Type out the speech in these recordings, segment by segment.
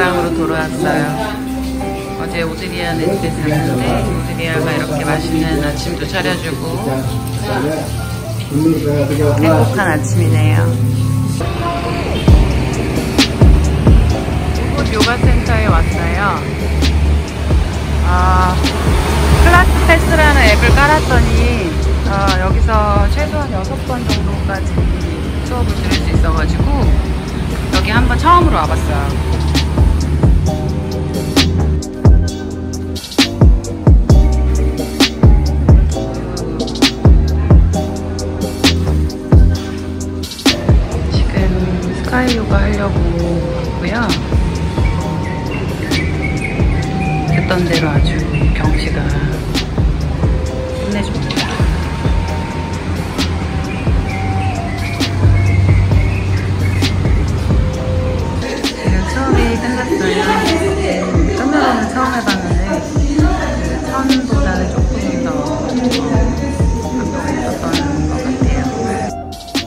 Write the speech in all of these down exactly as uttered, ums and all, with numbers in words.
지방으로 돌아왔어요. 어제 오드리아네 집에 잤는데 오드리아가 이렇게 맛있는 아침도 차려주고 행복한 아침이네요. 이곳 요가센터에 왔어요. 아, 클래스 패스라는 앱을 깔았더니 어, 여기서 최소한 여섯 번 정도까지 수업을 들을 수 있어가지고 여기 한번 처음으로 와봤어요. 스카이 요가 하려고 왔고요. 했던 대로 아주 경치가 끝내줍니다. 지금 수업이 끝났어요. 끝나고는 처음 해봤는데 처음보다는 조금 더 감도가 있었던 것 같아요.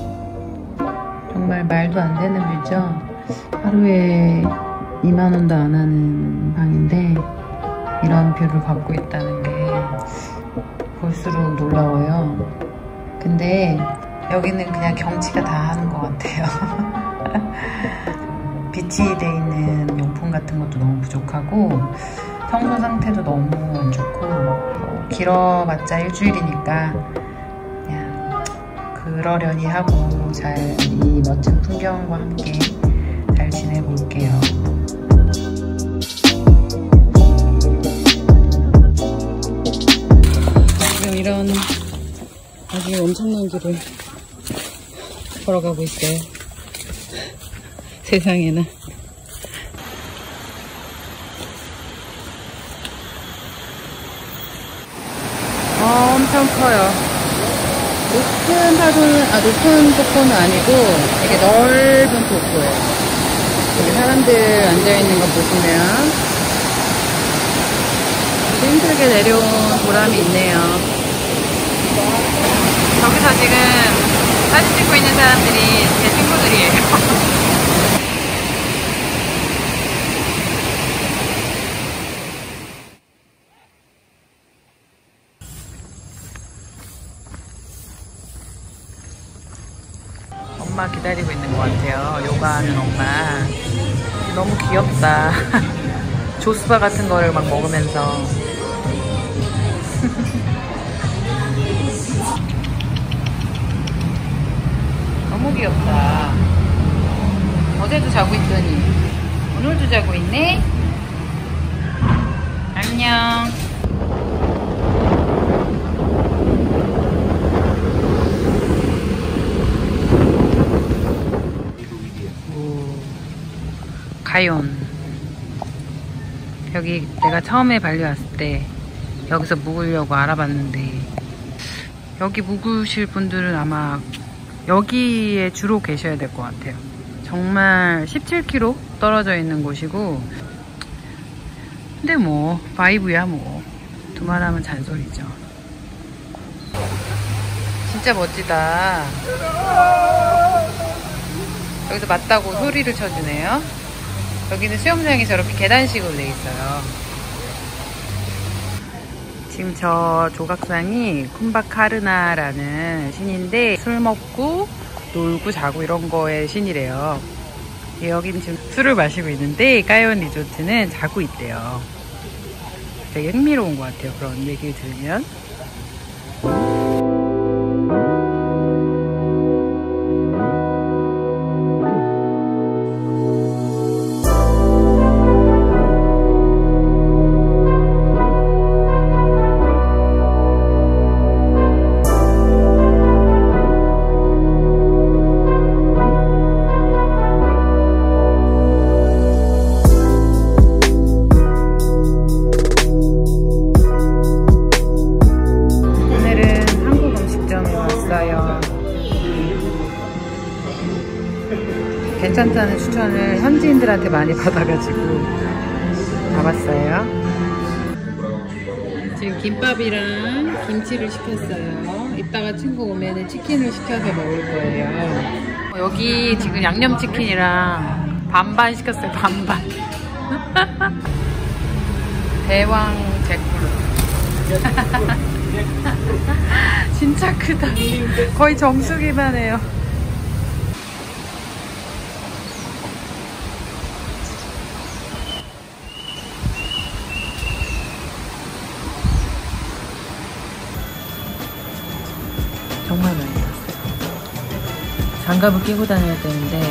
정말 말도 안 되는 뷰죠. 하루에 이만 원도 안 하는 방인데 이런 뷰를 갖고 있다는 게 볼수록 놀라워요. 근데 여기는 그냥 경치가 다 하는 것 같아요. 비치돼 있는 용품 같은 것도 너무 부족하고 청소 상태도 너무 안 좋고 뭐 길어봤자 일주일이니까 그냥 그러려니 하고 잘 이 멋진 풍경과 함께 잘 지내볼게요. 지금 이런 아주 엄청난 길을 걸어가고 있어요. 세상에나. 어, 엄청 커요. 높은 파도는, 아, 높은 폭포는 아니고 되게 넓은 폭포예요. 여기 사람들 앉아있는 거 보시면 되게 힘들게 내려온 보람이 있네요. 저기서 지금 사진 찍고 있는 사람들이 제 친구들이에요. 엄마 기다리고 있는 것 같아요. 요가하는 엄마. 너무 귀엽다. 조스바 같은 거를 막 먹으면서. 너무 귀엽다. 어제도 자고 있더니 오늘도 자고 있네. 안녕. 가연. 여기 내가 처음에 발리 왔을 때 여기서 묵으려고 알아봤는데 여기 묵으실 분들은 아마 여기에 주로 계셔야 될 것 같아요. 정말 십칠 킬로미터 떨어져 있는 곳이고 근데 뭐 바이브야 뭐 두말하면 잔소리죠. 진짜 멋지다. 여기서 맞다고 소리를 쳐주네요. 여기는 수영장이 저렇게 계단식으로 돼 있어요. 지금 저 조각상이 쿤바카르나라는 신인데 술 먹고 놀고 자고 이런 거의 신이래요. 여기는 지금 술을 마시고 있는데 가연 리조트는 자고 있대요. 되게 흥미로운 것 같아요. 그런 얘기를 들으면. 괜찮다는 추천을 현지인들한테 많이 받아가지고 가봤어요. 지금 김밥이랑 김치를 시켰어요. 이따가 친구 오면은 치킨을 시켜서 먹을 거예요. 여기 지금 양념치킨이랑 반반 시켰어요. 반반. 대왕 잭프루. 진짜 크다. 거의 정수기만 해요. 정말 많다. 장갑을 끼고 다녀야 되는데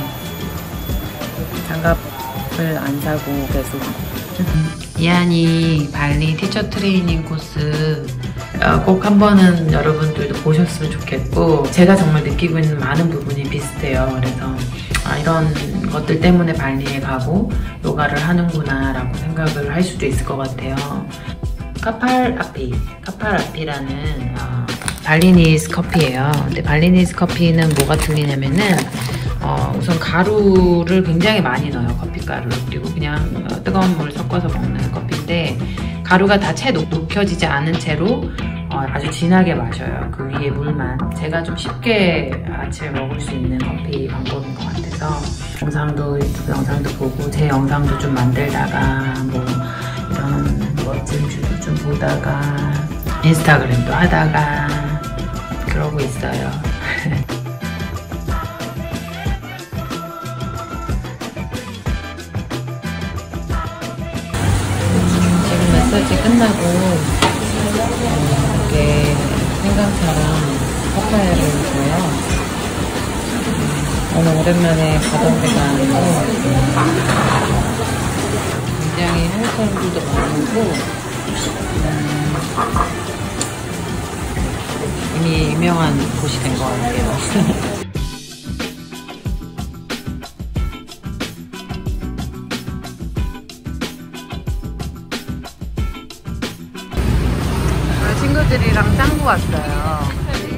장갑을 안 사고 계속. 이한이 발리 티처 트레이닝 코스 꼭 한 번은 여러분들도 보셨으면 좋겠고, 제가 정말 느끼고 있는 많은 부분이 비슷해요. 그래서 아, 이런 것들 때문에 발리에 가고 요가를 하는구나 라고 생각을 할 수도 있을 것 같아요. 카팔 아피, 카팔 아피라는 어, 발리니스 커피예요. 근데 발리니스 커피는 뭐가 틀리냐면은 어, 우선 가루를 굉장히 많이 넣어요. 커피가루를. 그리고 그냥 뜨거운 물 섞어서 먹는 커피인데 가루가 다 채 녹여지지 않은 채로 어, 아주 진하게 마셔요. 그 위에 물만. 제가 좀 쉽게 아침에 먹을 수 있는 커피 방법인 것 같아서 영상도 유튜브 영상도 보고 제 영상도 좀 만들다가 뭐 이런 멋진 뷰도 좀 보다가 인스타그램도 하다가 그러고 있어요. 지금 마사지 끝나고 이렇게 생강차랑 파파야를 줘요. 오늘 오랜만에 가던 데가 아니고 굉장히 한국 사람들도 많고 음, 이미 유명한 곳이 된 것 같아요. 친구들이랑 짱구 왔어요.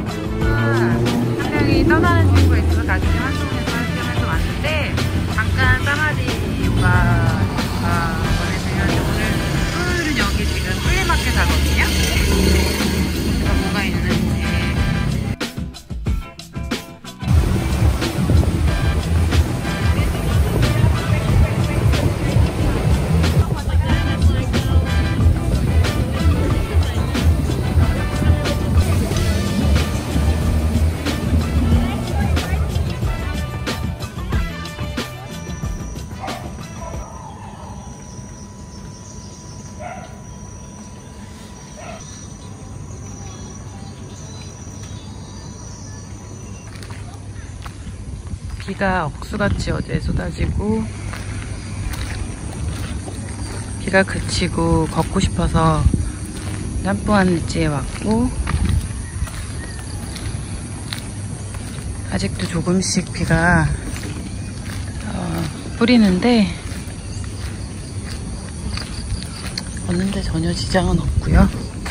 한 명이 떠나는 친구가 있어서 같이 활동해서 활동해서 왔는데 잠깐 사마디 요가 보내주려고. 오늘 토요일은 여기 지금 플리마켓 하거든요. 그래서 뭐가 있는지. 비가 억수같이 어제 쏟아지고 비가 그치고 걷고 싶어서 짬뿌한 느지에 왔고 아직도 조금씩 비가 어, 뿌리는데 걷는데 전혀 지장은 없고요.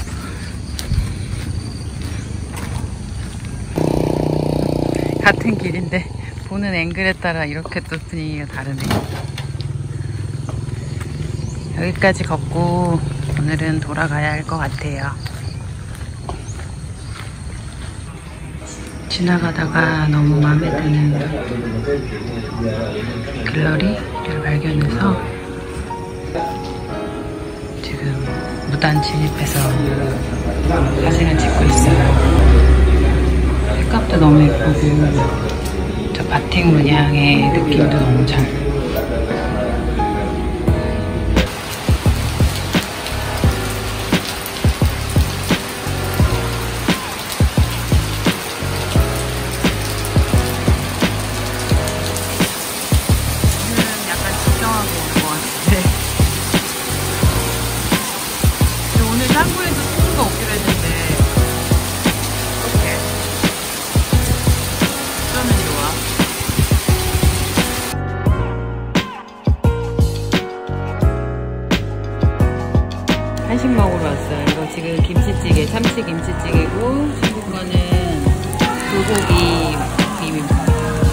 같은 길인데 보는 앵글에 따라 이렇게 또 분위기가 다르네요. 여기까지 걷고 오늘은 돌아가야 할 것 같아요. 지나가다가 너무 마음에 드는 갤러리를 발견해서 지금 무단 진입해서 사진을 찍고 있어요. 색감도 너무 예쁘고 저 바틱 문양의 느낌도 너무 잘. 오늘은 약간 직정하고 오는 것 같은데. 근데 오늘 짱구에도 친구가 오기로 했는데 어떡해. 어쩌면 좋아. 한식 먹으러 왔어요. 이거 지금 김치찌개, 참치 김치찌개고 친구 거는 불고기 비빔밥.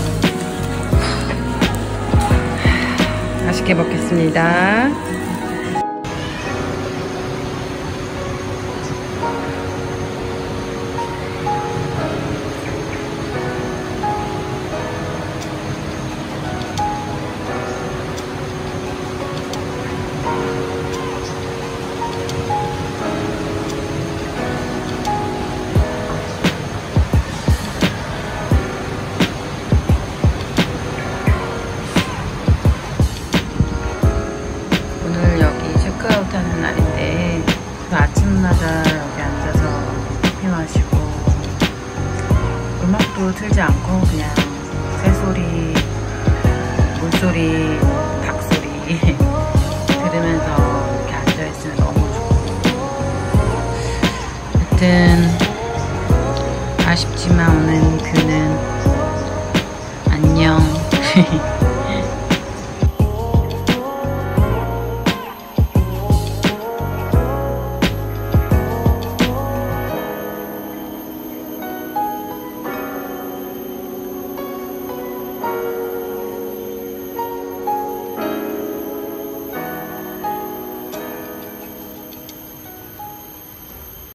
맛있게 먹겠습니다.